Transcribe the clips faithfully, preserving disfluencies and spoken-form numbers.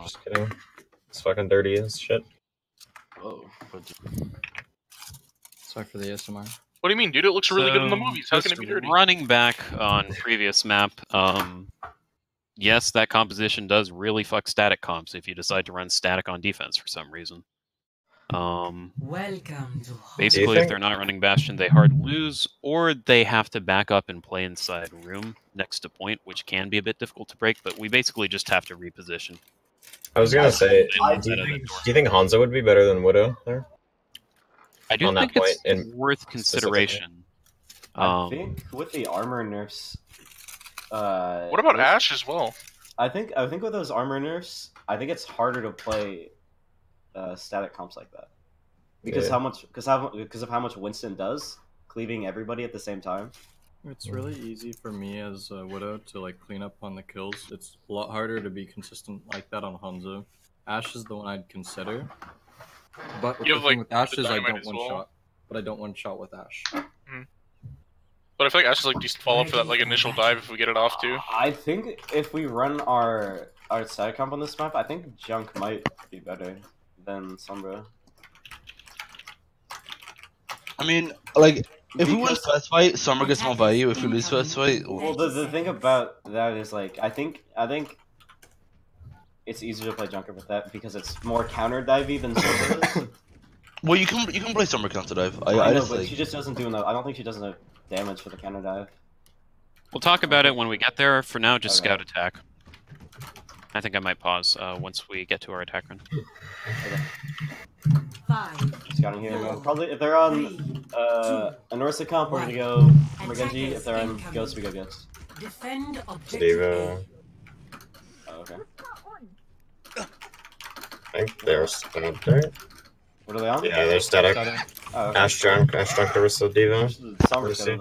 Just kidding. It's fucking dirty as shit. Whoa. Sorry for the A S M R. What do you mean, dude? It looks really So, good in the movies. How can it be dirty? Running back on previous map, um, yes, that composition does really fuck static comps if you decide to run static on defense for some reason. Um, Welcome to basically, if they're not running Bastion, they hard lose, or they have to back up and play inside room next to point, which can be a bit difficult to break, but we basically just have to reposition. I was gonna say, do you, think, do you think Hanzo would be better than Widow there? I do On think that point, it's and worth consideration. I Um, think with the armor nerfs. Uh, What about Ash as well? I think I think with those armor nerfs, I think it's harder to play uh, static comps like that because Yeah. how much because how because of how much Winston does cleaving everybody at the same time. It's really easy for me as a Widow to like clean up on the kills. It's a lot harder to be consistent like that on Hanzo. Ash is the one I'd consider. But You the have, thing like, with Ash the is I dynamite don't as one well. shot. But I don't one shot with Ash. But I feel like Ash is like decent follow up for that like initial dive if we get it off too. I think if we run our our static comp on this map, I think Junk might be better than Sombra. I mean, like, if Because- we win first fight, Summer gets more value. If we lose first fight, Well, the, the thing about that is like I think I think it's easier to play Junker with that because it's more counter divey than Sombra is. well, you can you can play Summer counter dive. I, I, I know, just but like. she just doesn't do enough. I don't think she does enough damage for the counter dive. We'll talk about it when we get there. For now, just Okay. scout attack. I think I might pause uh, once we get to our attack run. five. Scouting here. Probably if they're on uh, an Orsa comp, we're gonna go Mergenji. If they're on Ghost, we go Ghost. Defend objective Diva. Oh, okay. I think they're static, right? What are they on? Yeah, they're static. Oh, okay. Ash Junk, Ash Junk, Orisa, Diva. Summer Orisa.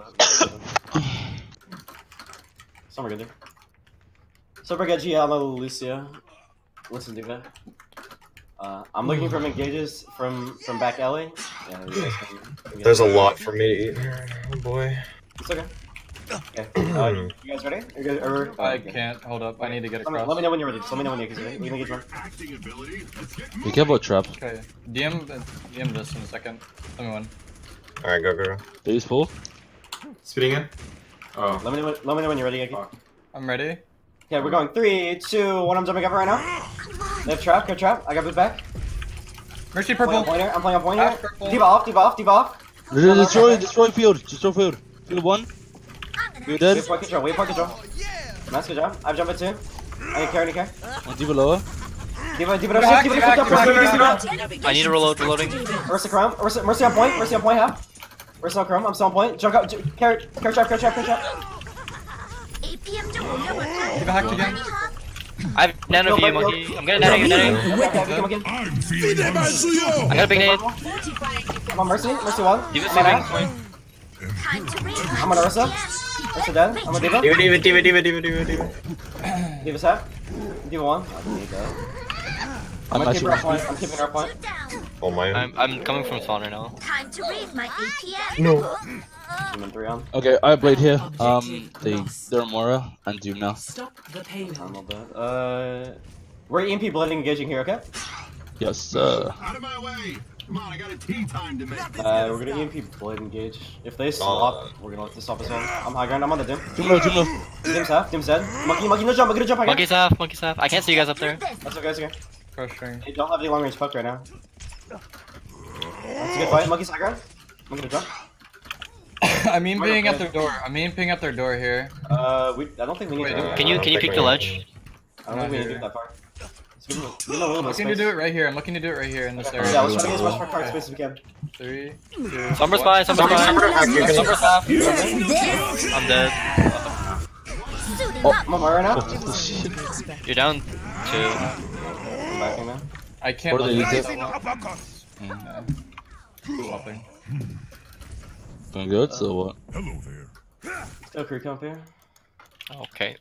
Summer good. Super Genji, I'm a Lucia. Listen, Diva. Uh, I'm looking for engages from from back alley. Yeah, you guys can, you guys There's a can- lot for me to eat here. Oh boy. It's okay. Okay. Uh, you guys ready? Are you guys, are, I okay. can't. Hold up. I need to get Let me, across. let me know when you're ready. Just let me know when you're ready. We can engage one. Be careful, trap. Okay. D M, D M this in a second. Let me one. Alright, go, go, go. Please pull. Speeding in? Oh. Let me know when, let me know when you're ready, Yaki. I'm ready. Okay, we're going three, two, one. I'm jumping up right now. They have trap, go trap. I got boot back. Mercy I'm playing on purple. pointer. I'm playing on pointer. Ash purple. Diva off, diva off, diva off. Destroy, destroy field. Destroy field. Field one. You're We dead. have point control. We have point control. Nice, good job. I've jumped it too. I can carry, I can carry. One diva lower. Diva, diva, diva, diva, diva, diva, diva. I need to reload, reloading. Mercy Chrome. Mercy, Mercy on point. Mercy on point, half. Mercy on Chrome. I'm still on point. Jump up. Carry, carry trap, carry trap, carry trap. Diva hacked again. I have nano for you, monkey. I'm gonna nano you, nano you. Okay, okay, come again. I got a big nade. I'm on Mercy. Mercy one. Diva's I'm on saving Ash. point. I'm on Ursa. Ursa dead. I'm on Diva. Diva, Diva, Diva, Diva, Diva, Diva, Diva. Diva's half. Diva one. I need that. I'm I'm gonna keep her up actually. point. I'm keeping her up point. Oh my. I'm I'm coming from spawn right now. Time to raise my A P M. No. Demon three on. Okay, I have blade here. Um, they they're Mora and Doom now. Stop the payload. I'm all dead. Uh, we're E M P blooding engaging here, okay? Yes. Uh. Out of my way! Come on, I got a tea time to make. Uh, we're gonna E M P blood engage. If they swap, we're gonna let this swap as well. I'm high ground. I'm on the dim. Doom low. Doom low. Dim's half. Dim's dead. Monkey, monkey, no jump. I'm gonna jump. I Monkey's half, monkey's half. I can't see you guys up there. That's okay. That's okay. Pressuring. They don't have any long range puck right now. That's a good fight. Monkey's high ground. I'm gonna jump. I'm mean being at their door. I'm mean ping at their door here. Uh, we. I don't think we need Wait, to. Can you can you peek the ledge? I don't think we need to get that far. Let's give him a- give him a little I'm bit of looking to space. do it right here. I'm looking to do it right here in this Okay, area. yeah, let's try to get as much card space as we can. Three, two, Summer's one. fine, summer's fine. You can- Summer's half. I'm dead. I'm on my right now. You're down two. I'm backing man. I can't. What do they look use at it? that. Yeah. Swapping. Going good. So what? Hello there. Let's go crew comp here. Okay.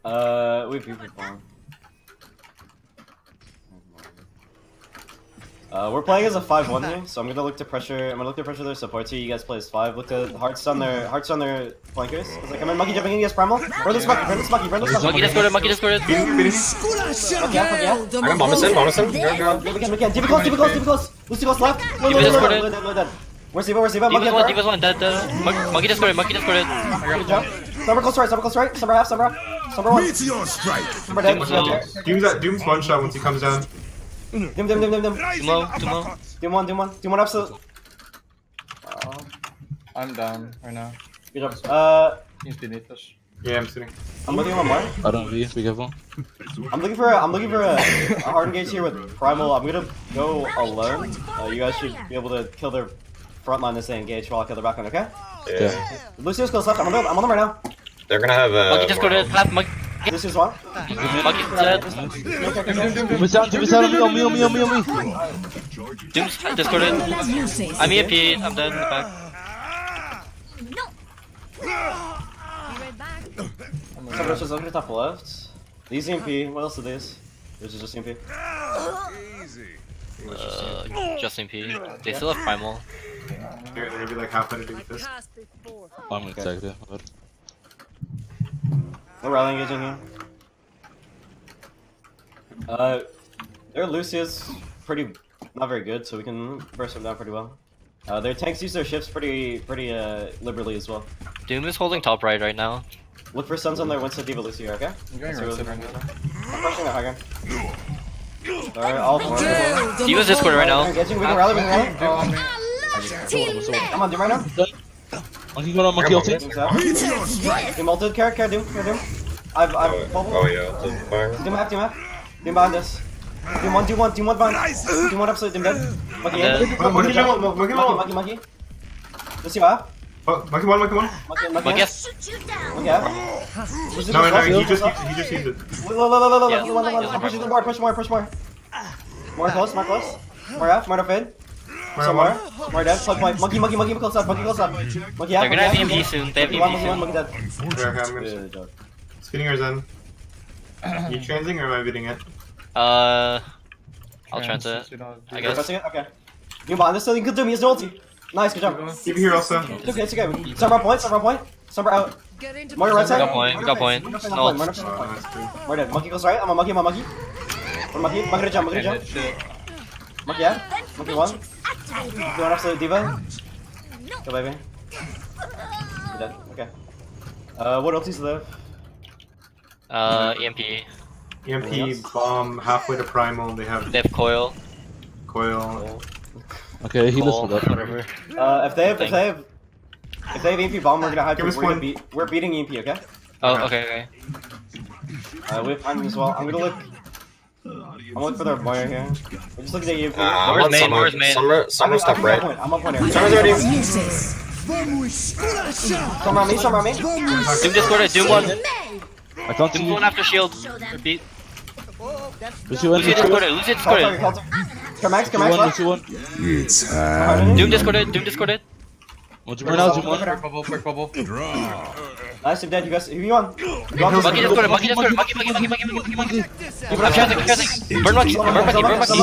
Uh, we have people farm. Uh, we're playing as a five one here, so I'm gonna look to pressure. I'm gonna look to pressure their supports here. You guys play as five. Look to hard stun their hard stun their flankers. It's like, come in, monkey jumping in. Yes, primal. Burn this monkey. Burn this monkey. Burn this monkey. Monkey discorded, monkey discorded. Fuck yeah, fuck yeah. I got bonus in, bonus in. Go, go. Yeah, we can, we can. Diva close, Diva close, Diva close. Lucy close left. No, no, no, no, no, no, no, no. Where's Diva? Where's Diva? Monkey Diva's one, up Diva's one, dead, dead. Mon- Monkey discorded, monkey discorded. Good job. Summer close right, summer close right. Summer half, summer half. Summer one. Summer dead. Doom's that Doom's one shot once he comes down. Doom, doom, doom, doom, doom. Too low, too low. Doom one, doom one. Doom one absolute. Oh, I'm down right now. good job. Uh, He's beneath us. Yeah, I'm sitting. I'm looking for more. I don't V, be careful. I'm looking for a, I'm looking for a, a hard engage here with primal. I'm gonna go alone. Uh, you guys should be able to kill their front line as they engage while I kill their back line, okay? Yeah. Lucio's close left. I'm on them. I'm on them right now. They're gonna have uh, Monkey discorded, half monkey. Lucio's one. Monkey dead. Doom is out, Doom is out on me, on me, on me, on me, on me. Doom's discorded. I'm E M P, I'm dead in the back. Someone's just looking at top left. These E M P. What else are these? This is just E M P. Uh, just E M P. They still have primal. They're gonna be like half minute doing this. I'm gonna take it. No rally engaging here. Uh, their Lucia's pretty not very good, so we can burst them down pretty well. Uh, their tanks use their ships pretty pretty uh liberally as well. Doom is holding top right right now. Look for stuns on their Winston Diva Lucia, okay? I'm going So right we're- right now. I'm pushing the high ground. Alright, all four. Diva's discorded right now. Engaging, we can rally, we can rally. Oh, I'm Come on, Doom right now. Monkey got on, monkey ulti. Doom's out. Doom ulted, carrot, carrot, Doom, carrot, Doom. I've, I've, Oh, bubble. oh yeah, the fire. Doom half, Doom half. Doom behind us. Doom one, Doom one, Doom one behind. Doom one absolute, Doom dead. Monkey I'm in. dead. Monkey, Monkey, monkey, monkey, monkey, monkey, monkey. monkey. Lucy half. Oh, monkey one, monkey one. Monkey, monkey Monkey, half. Monkey half. Lucy No, no, close, he Lucy just close. he just used it. Look, look, look, look, look, Yeah. look, look, look, look. Push it more, push more, push more. More close, more close. More half, more fade. Some more. More dead. Plug point. Monkey, monkey, monkey, close up, monkey, close up. Monkey half, They're gonna have monkey E M P half. soon. They have E Monkey M one, P monkey one, soon. monkey dead. Okay, I'm gonna Good job. spinning or Zen. You transing or am I bidding it? Uh, I'll transit. I guess. Pressing it? Okay. You behind this, so you can do me, use the ulti. Nice, good job. Keep it here also. It's okay, it's okay. Summer point, summer point. Summer out. More right side. Got point, got point. More No. point, more point. Oh, that's true. More dead. Monkey goes right. I'm a monkey, I'm a monkey. One monkey, monkey to jump, monkey to jump. Monkey, yeah. Monkey one. Doing absolute diva. Go, baby. You're dead. Okay. Uh, what ultis live? Uh, E M P. E M P bomb halfway to primal. They have They have coil. coil. Okay, he Coal, listened up. whatever. Uh, if they have, if they have, if they have E M P bomb, we're gonna have to. Give us We're gonna one. beat. We're beating E M P, okay? Oh, okay, okay. Uh, we have timing as well. I'm gonna look. I'm looking for their boy here. We're just looking at E M P. Uh, I'm Where's on main? summer. Where's main? Summer, summer I'm stuff, I'm right? on point. I'm on point here. Summer's already. Some on me, some on me. Doom discorded, Doom one. I can't see Doom you. one after shield. Repeat. Lucy one, Lucia Lucy one. discorded, Lucia Call target, discorded. call target. Come max, come max left. Lucy one, Lucy one. Doom discorded, Doom discorded. One to burn out, Zoom one. Quick bubble, quick bubble. Nice, I'm dead. You guys, who you on? You on Monkey discorded, monkey discorded, monkey, monkey, monkey, monkey, monkey, monkey, monkey. I'm transit, I'm transit. Burn monkey, burn monkey, burn monkey.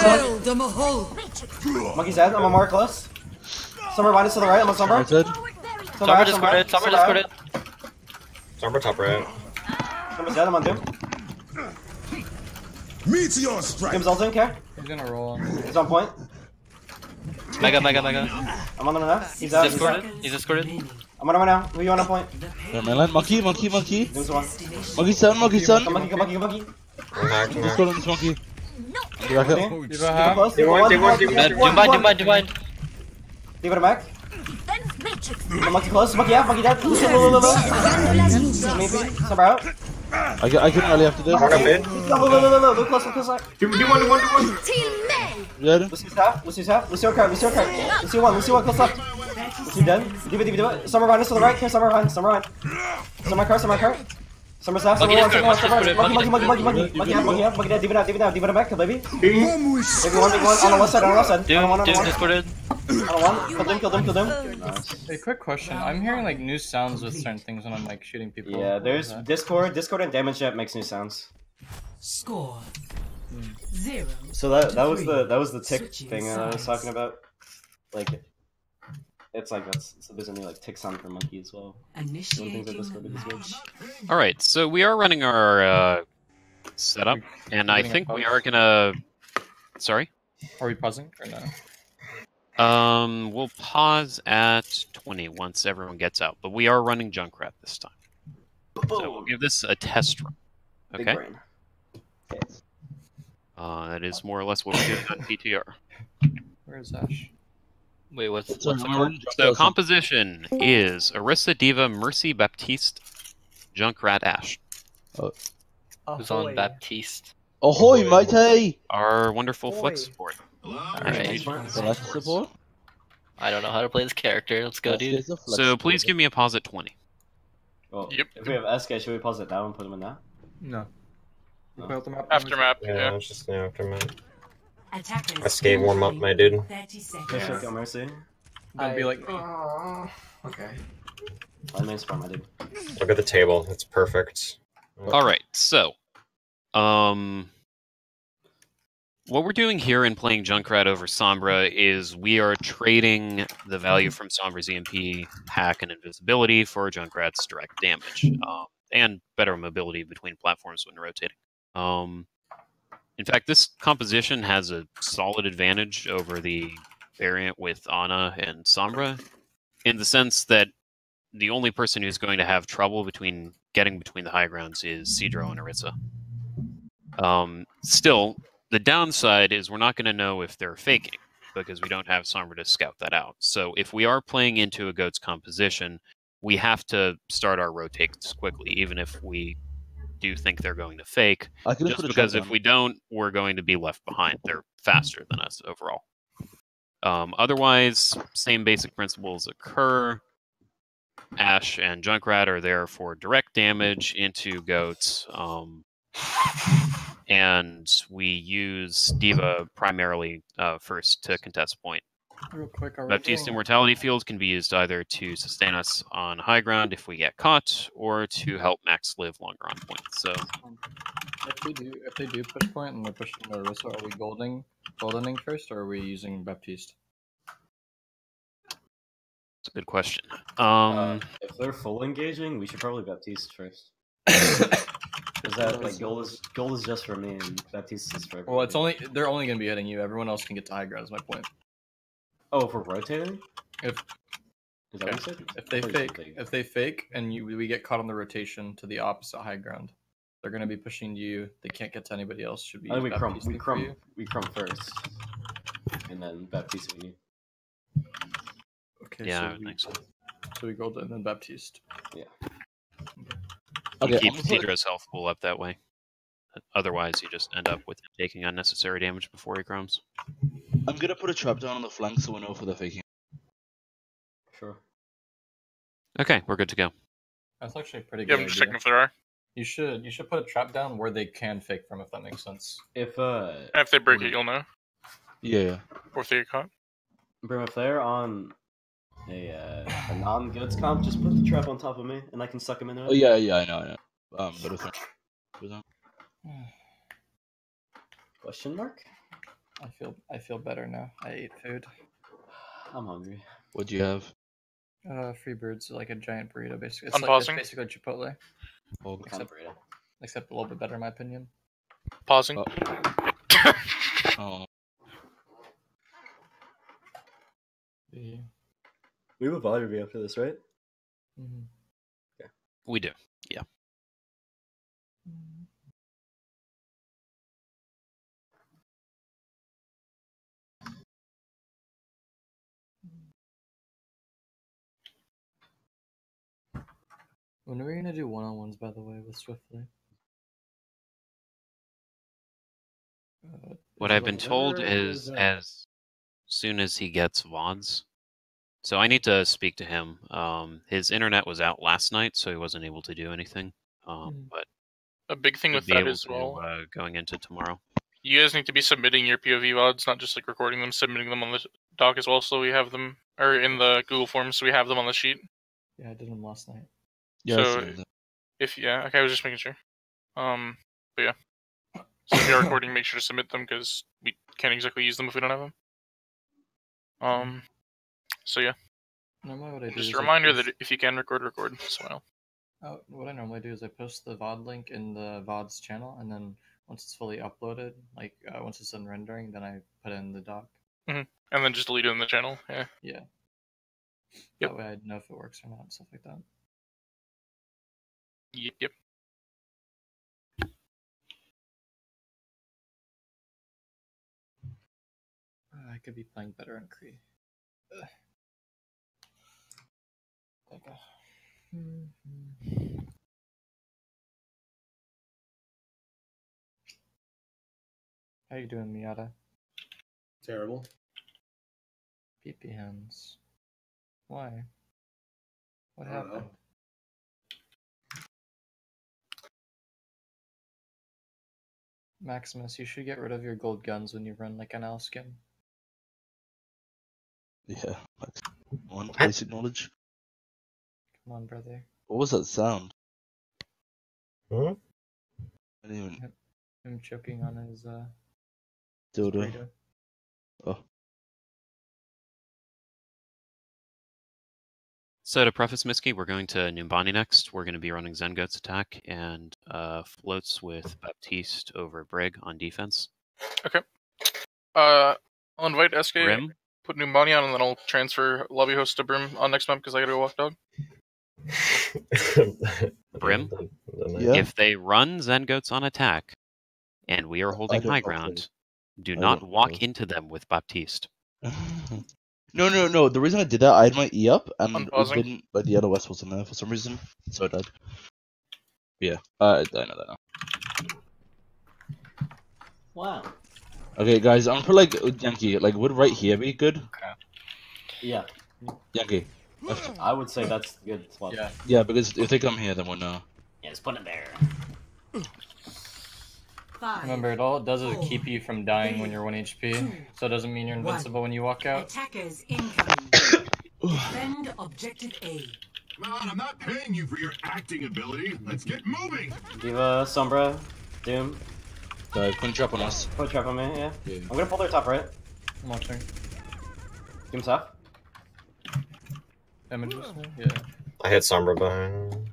Monkey's dead. I'm on more close. Summer minus to the right. I'm on summer. Right side. Summer discorded, summer discorded. Summer top right. Summer's dead. I'm on Doom. Meteor strike. Doom's ulting, okay? He's gonna roll on. He's on point. Mega, mega, mega. I'm on him now. He's out. He's out. Discorded, he's discorded. I'm on him right now. Who you on on point? Yeah, man, land. Monkey, monkey, monkey. Doom's one. Monkey son, monkey son. Come monkey, come monkey, come monkey. I'm hacked, I'm Let's hacked. go on this monkey. Get back up. Okay. Diva Super half. close. They want- they want- they want- Doom bind, doom bind, doom bind. Leave it a Mac. The monkey close. Monkey out. Monkey dead. Look, look, look, look. Maybe. Summer out. I, get, I can rally after this. Corner mid. Look, look, look, look, look. Look close. Look close. Do do one, do one, do one. Yeah. Lucy's half. Lucy's half. Lucy card. Lucy card. Lucy one. Lucy one. Close left. Lucy dead. Diva, diva, diva. Summer behind us to the right. Here. Summer behind. Summer behind. Summer car. Summer car. Summer's half. Summer Monkey one. discorded, Summer one. monkey Summer one. discorded, Monkey, monkey, monkey, monkey, monkey half. Monkey half. Monkey dead. Diva down. Diva down. Diva down back. Kill baby. Baby one. Big one. On the left side. On the left side. On Doom, the one. On the doom one. discorded. On the one. Kill them. Kill them. Kill them. Nice. Hey, quick question. I'm hearing like new sounds with certain things when I'm like shooting people. Yeah. What There's is that? Discord. Discord and damage jet makes new sounds. Score Zero. So that that to was three. the that was the tick Switching thing that I was sides. talking about. Like, it's like that's so there's a new like tick sound for monkey as well. Initiating Discord is good. match. All right, so we are running our uh, setup, and I Getting a think we pause? are gonna. Sorry. Are we pausing or no? Um, we'll pause at twenty once everyone gets out, but we are running Junkrat this time. So we'll give this a test run. Big Okay. brain. Okay. Uh, that is more or less what we do on P T R. Where is Ash? Wait, what's Sorry, what's the I'm card? on- So composition is Orisa, Diva, Mercy, Baptiste, Junkrat, Ash. Who's on Baptiste? Ahoy, matey! Our wonderful flex support. Alright. Select support. I don't know how to play this character. Let's go, dude. So please give me a pause at twenty. Well, Yep. if we have S K, should we pause it down and put him in that? No. No. Put out the map. Aftermap, Yeah, yeah. it's just new after my. Attackers. I skate warm up, my dude. thirty Push seconds. up, Mercy. Don't be like. Okay. My main spawn, my dude. Look at the table. It's perfect. All right, so, um, what we're doing here in playing Junkrat over Sombra is we are trading the value from Sombra's E M P, hack, and invisibility for Junkrat's direct damage, um, and better mobility between platforms when rotating. Um, in fact, this composition has a solid advantage over the variant with Ana and Sombra, in the sense that the only person who's going to have trouble between getting between the high grounds is Cedro and Orisa. Um, still, the downside is we're not going to know if they're faking, because we don't have Sombra to scout that out. So if we are playing into a goat's composition, we have to start our rotates quickly, even if we do think they're going to fake. I can Just put a because trap if down. we don't, we're going to be left behind. They're faster than us overall. Um, otherwise, same basic principles occur. Ash and Junkrat are there for direct damage into goats. Um, and we use Diva primarily uh, first to contest point. Real quick, are we Baptiste doing- Immortality Field can be used either to sustain us on high ground if we get caught, or to help Max live longer on point. So If we do, if they do push point and they're pushing the Orisa, are we goldening, goldening first, or are we using Baptiste? it's a good question. Uh, Um, if they're full engaging, we should probably Baptiste first. Because that like goal is goal is just for me and Baptiste is for everybody. Well, it's only they're only going to be hitting you. Everyone else can get to high ground. Is my point. Oh, if we're rotating? If Is that what you said? if they I thought you said fake, if they fake, and you we get caught on the rotation to the opposite high ground, they're going to be pushing you. They can't get to anybody else. Should be I think we crumb, Baptiste we for crumb, you. we crumb first, and then Baptiste we need. Okay, yeah, I so would we, think so. so we golden and then Baptiste. Okay, Keep I'm gonna put- Cedra's health pool up that way. Otherwise, you just end up with him taking unnecessary damage before he crumbs. I'm gonna put a trap down on the flank so we know if they're faking. Sure. Okay, we're good to go. That's actually a pretty Yeah, good. I'm just idea. checking if there are. You should you should put a trap down where they can fake from, if that makes sense. If uh, And if they break it, you'll know. Yeah. Or if they get caught. bro, if they're on a uh, a non-goods comp, just put the trap on top of me, and I can suck him into it. Oh yeah, yeah, I know, I know. Um, but if not, Question mark? I feel I feel better now. I ate food. I'm hungry. what do you have? Uh, free birds like a giant burrito, basically. It's I'm like it's pausing. basically Chipotle, Oh, What kind of burrito? except a little bit better in my opinion. Pausing. Oh. oh. Yeah. We have a volume review after this, right? Mhm. We do. Yeah. When are we gonna do one-on-ones, by the way, with Swiftly? Uh, What is I've it been like- told where is is that? as soon as he gets V O Ds. So I need to speak to him. Um, his internet was out last night, so he wasn't able to do anything. Um, Mhm. but A big thing he'll with be that able as to, well. uh, going into tomorrow. You guys need to be submitting your P O V V O Ds, not just like recording them, submitting them on the doc as well, so we have them, or in the Google Forms, so we have them on the sheet. Yeah, I did them last night. Yeah. I So- see that. If yeah, okay, I was just making sure. Um, but yeah. So if you're recording, make sure to submit them because we can't exactly use them if we don't have them. Um. So yeah. Normally what I do Just is a I reminder post- that if you can record, record as well. Oh, what I normally do is I post the V O D link in the V O D's channel, and then once it's fully uploaded, like uh, once it's done rendering, then I put it in the doc. Mm-hmm. And then just delete it in the channel. Yeah. Yeah. Yep. That way I'd know if it works or not and stuff like that. Yep. Yep. Uh, I could be playing better on Kree. Ugh. Okay. How you doing, Miata? Terrible. Pee pee hands. Why? What I don't happened? know. Maximus, you should get rid of your gold guns when you run like an owl skin. Yeah, like one basic knowledge. Come on, brother. What was that sound? Hmm? I didn't even. Him choking on his uh. Dildo. burrito. Oh. So to preface Miski, we're going to Numbani next. We're going to be running Zengoat's attack and uh, floats with Baptiste over Brig on defense. Okay. Uh, I'll invite S K. Brim? Put Numbani on, and then I'll transfer lobby host to Brim on next map because I gotta go walk dog. Brim? Yeah. If they run Zengoats on attack, and we are holding don't high know, ground, do I not don't walk know. into them with Baptiste. No, no, no. The reason I did that, I had my E up, and it Unpausing. didn't, like the other West wasn't there for some reason, so I died. Yeah, uh, I know that now. Wow. Okay, guys, I'm gonna put like Yankee. Like, would right here be good? Yeah. Yankee. Left. I would say that's a good spot. Yeah. Yeah, because if they come here, then we'll know. Yeah, just put it there. Five. Remember, it all it does is keep you from dying when you're one H P, so it doesn't mean you're invincible when you walk out. Attackers incoming. Defend objective A. Come on, I'm not paying you for your acting ability. Let's get moving. Diva, Sombra, Doom. Uh, couldn't trap on us. Put a trap on me, yeah. Yeah. I'm gonna pull their top right. I'm watching. Doom's top. Images? Yeah. I hit Sombra behind.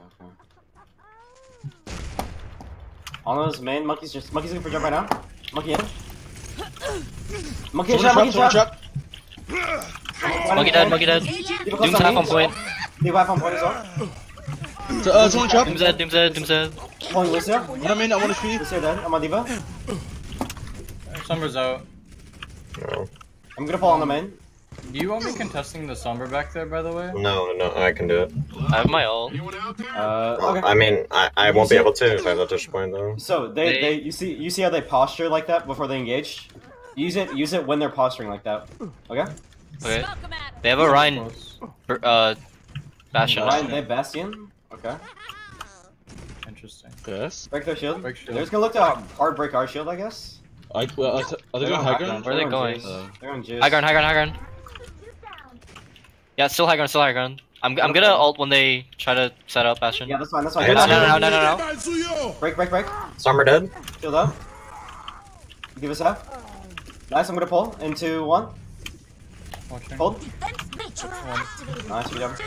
On those main monkeys, just monkeys looking for jump right now. Monkey in. Monkey in Someone shot, trap, monkey someone shot. trap. Monkey dead, monkey dead. Diva close Doom's on half me. on point. Diva half on point as well. So, uh, someone trap. Doom's dead, Doom's dead, Doom's dead. Pulling Lucio. One I mean, I want to shoot. Lucio dead. I'm on Diva. Sombra's out. No. I'm gonna pull on the main. Do you want me contesting the Sombra back there, by the way? No, no, I can do it. I have my ult. Anyone out there? Uh, Well, okay. I mean, I, I won't be able to if I have a touch point though. So they, They- they you see you see how they posture like that before they engage? Use it use it when they're posturing like that. Okay? Okay. They have a Ryan, Close. uh, Bastion. Ryan, they Bastion. Okay. Interesting. Yes. Break their shield. Break shield. They're just gonna look to hard break our shield, I guess. I, well, are they going high ground? Where are they going? Juice. They're on juice. High ground, high ground, high ground. Yeah, still high ground, still high ground. I'm, I'm gonna ult when they try to set up Bastion. Yeah, that's fine, that's fine. I Do hit that. No, no, no, no, no, no. Break, break, break. Sombra dead? Shield up. Give us half. Nice, I'm gonna pull into one. Watching. Hold. Nice, good job.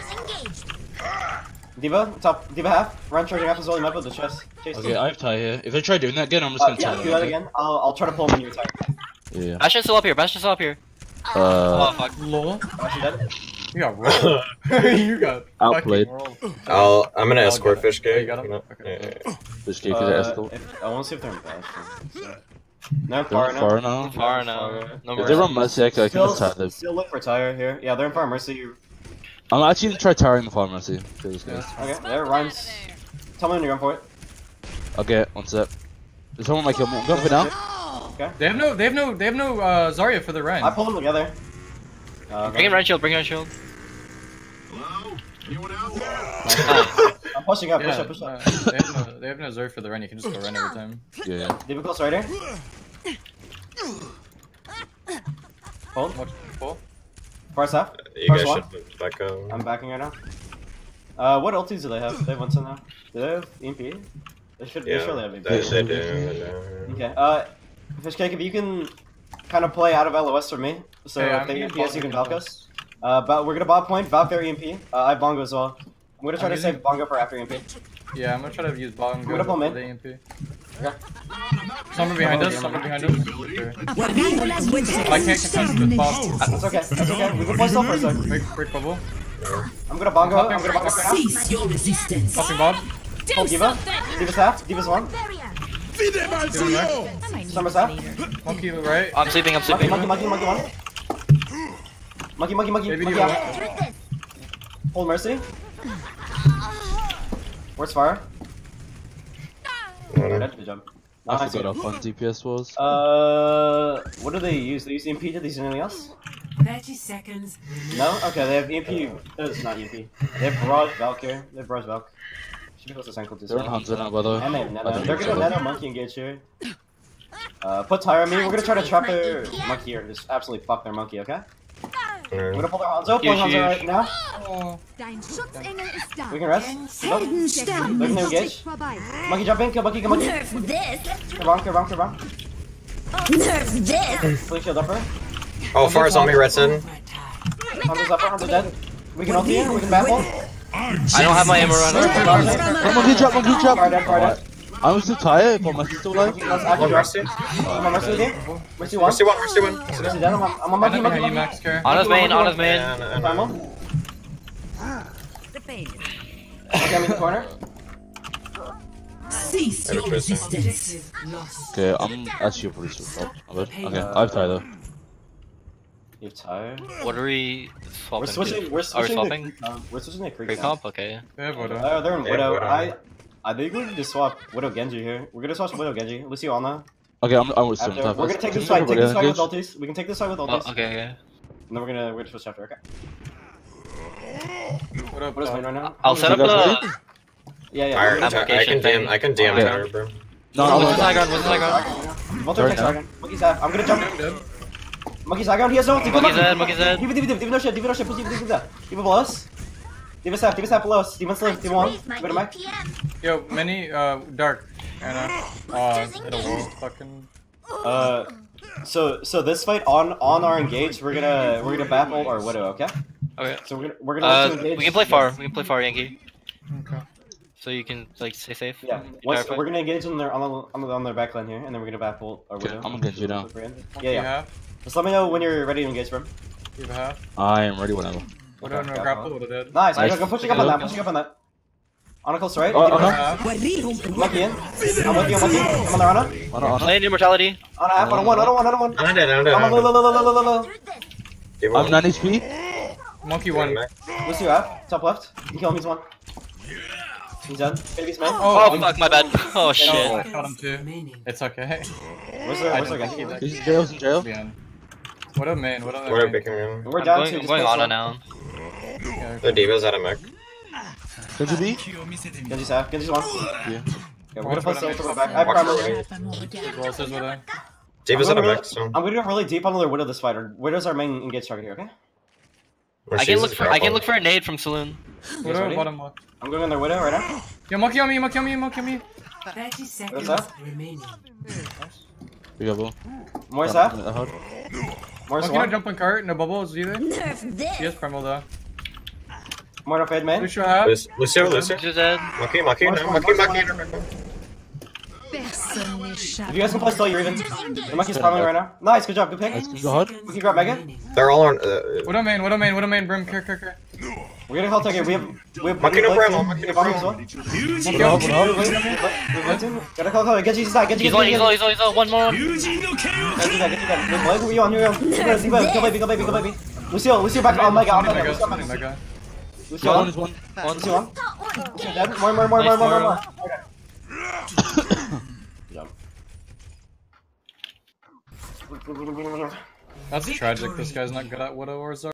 Diva, top, Diva half. Run charging half as well, you might be able to chase. chase Okay, them. I have tie here. If they try doing that again, I'm just Uh, gonna yeah, tie do that again. I'll, I'll try to pull him when you attack. Yeah. Bastion's still up here, Bastion's still up here. Uh, Oh, fuck. Lol. Bastion dead. You got rolled. you got Outplayed. fucking rolled. I'll, I'm gonna I'll escort get it. Fish Oh, you Gate. got him? You know? Okay. Yeah, yeah, yeah. this gave you Uh, the escort. if, I wanna see if they're in Bastion. So. No, They're far not far enough. now. Far now. No If they more. run Mercy, I can I can Still, just tie them. still look for Tire here. Yeah, they're in Far Mercy. I'm actually gonna try tiring the farm Mercy. For this guys. Okay, there, Ryan's. Tell me when you're going for it. Okay, one sec. There's someone might kill me. I'm going for it now. Okay. They have no, they have no, they have no uh, Zarya for the Ryan. I pulled them together. Uh, Bring in Ryan shield, bring in Ryan shield. Hello? Anyone out there? I'm pushing up, push Yeah, up, push up. uh, they have no, they have no Zarya for the Ryan. You can just go Ryan every time. Yeah. Diva close right here. Hold. Watch pull. First half. You First guys one. should back up. I'm backing right now. Uh, what ultis do they have? They have one now. Do they have E M P? They should. Yeah, They surely have big they, boots. they do. They do. Okay. Uh, Fishcake, if you can kind of play out of L O S for me, so Hey, if I'm they E gonna M P us, you can bot Valk us. Uh, but we're gonna bot point, Valk their E M P. Uh, I have Bongo as well. I'm gonna try I'm to using- save Bongo for after E M P. Yeah, I'm gonna try to use Bongo I'm gonna pull for mid. the E M P. Okay. Someone behind us, someone behind us. Sure. I can't contest with Bob. That's okay. That's okay. We can play stealth for a sec. Break, break bubble. I'm gonna Bongo. I'm gonna Bongo right now. Cease your resistance. Popping Bob. Hold Diva. Diva's half. Diva's one. Summer's half. Monkey right. I'm sleeping, I'm Monkey, sleeping. monkey, monkey, monkey one. Monkey, monkey, monkey, Maybe monkey you out. Hold Mercy. Where's Fire? Alright, good job. I Nice. forgot how fun D P S was. Uh, what do they use? They use E M P? Did they use anything else? thirty seconds. No? Okay, they have E M P. Uh, it's not E M P. They have Barrage Valk here. They have Barrage Valk. Should be close to Cycle too. They're on Hanzo now, by the way. And they have I Nano. think They're so. gonna Nano Monkey engage here. Uh, put Tyre on me. We're gonna try to trap their Monkey here. Just absolutely fuck their Monkey, okay? We're gonna pull their Hanzo. Pull Huge, Hanzo huge. right now. Oh. Dein Schutzengel ist da. We can rest. Nope. Heldenstern They're gonna ist engage. vorbei. Monkey jump in. Kill Monkey. Kill Monkey. Nerf this. Kill wrong. Kill wrong. Kill wrong. Nerf this. Please shield upper. Oh, Far's on me, red side. Hanzo's upper. Hanzo's dead. We can ult here. We can battle. I don't have my ammo runner. Monkey drop, monkey drop! Fire dead. Fire dead. I'm still tired, but I'm still alive. Let's actually drop. I'm on Mercy with you. Mercy one. Mercy one, Mercy one. Mercy dead. I'm on, I'm on Monkey. I Monkey. know you Monkey. max care. On his main, on his main. Yeah, no, no. Primal. Okay, I'm in the corner. Cease your resistance. Lost. Okay, I'm actually pretty sure. Oh, I'm good. Okay, I've tired though. You're tired. What are we swapping We're switching. to? We're Are we switching. swapping? To, um, we're switching to Creek. Free comp? Okay. Yeah, Vodo. Uh, they're in Yeah, Widow. Widow. I, I think we can just swap Widow Genji here. We're gonna swap Widow Genji. Lucio Alna. Okay, I'm, I'm with Sim. After, we're gonna take this fight. Take this fight with ultis. We can take this fight with Oh, ultis. okay, okay. And then we're gonna we're gonna switch after. Okay. What up, What is Bob? mine right now? I'll set up You guys the. Yeah, yeah. I, we're gonna- I, I can thing. D M. I can D M Okay. Tyre, bro. No, What's the no, high ground? What's the high ground? Walter takes Dragon. Monkey's half. I'm gonna jump. Monkey's high ground. He has no ult. Diva Monkey's dead, Monkey's dead. Diva, Diva, Diva, Diva, no shit. Diva, no shit. Push Diva, Diva, Diva. Diva below us. Diva's half. Diva's half below us. Demon's left. Diva one. Diva to Mike. Yo, many, uh, dark. Anna. Uh, hit a wall. Fucking. Uh, so so this fight on on our engage, we're gonna we're gonna battle our Widow. Okay. Okay. So we're gonna we're gonna Uh, let you engage. we can play far. We can play far, Yankee. Okay. So you can like stay safe. Yeah. Entire Once, fight. we're gonna engage on their on the on, the, on their back line here, and then we're gonna battle our Okay, Widow. I'm gonna get you down. Yeah, You yeah. have? Just let me know when you're ready to engage, bro. You have half? I am ready whenever. Vodo, no grapple, Vodo dead. Nice. Nice. Go, go pushing up on that. Pushing up on that. On a close right. Oh, Diva- uh-huh. Half. Monkey in. I'm with you. I'm with you. I'm on the Rana. Anna, Anna. Land immortality. On a half. On a one. On a one. On a one. I'm dead, I'm dead. I'm on I'm low, dead. low, low, low, low, low, low. Give I'm one. nine H P. Monkey one. What's you have? Top left. You can kill him. He's one. He's dead. Baby's man. Oh, I'm- fuck, my bad. Oh No, shit. I shot him too. Remaining. It's okay. Where's their I Where's their didn't guy? keep He's in jail, he's in jail. The end. What up, man? What up, What are man? picking him? We're I'm down going, to I'm just going play on slow. it now. Yeah, The Diva's out of mech. Could you be? Genji's half. Genji's one. Yeah. Okay, we're gonna play slow to back. I have Watch primer. for Rolls is with him. Diva's I'm out of gonna, mech, so. I'm gonna go really deep on the Widow this fight. Or Widow's our main engage target here, okay? Where I she's can look is for I grapple. can look for a nade from Saloon. Vodo, ready? bottom left. I'm going on their Widow right now. Yo, monkey on me, monkey on me, monkey on me. thirty seconds that? remaining. We got one. Moore's half. Uh, hard. Moore's Monkey no one. jump on cart, no bubbles either. Nerf He this. has primal though. Moore no fade main. Lucio half. Lucio, Lucio, Lucio. She's dead. Monkey, monkey, Watch no, one, monkey, watch monkey. one. no, Personne n'échappe. If you guys can play slow, you're even. The monkey's primaling right now. Nice, good job, good pick. Let's go hard. We can grab Mega. They're all on. Uh, What up, main? What up, main? What up, main? Brim, care, care, care. We're gonna help take it. We have. We have. Monkey we no have primal, Blade- monkey we no have Omni as well. Monkey up, what up? We have Blade team. Gotta call, call. Genji's side. Genji, He's Genji, low, he's low, Genji. he's low, he's low. One more. Genji, that, Genji, that. We have Blade. Who are you on? Who are you on? Diva, Diva, Kill baby, kill baby, kill baby. Lucio, Lucio back on Mega, on Mega. Mega, Lucio back. mega. Lucio One on. is one. Lucio on. Lucio dead. More, more, more, more, more, more, more. Okay. That's tragic. This guy's not good at Widow or Zar.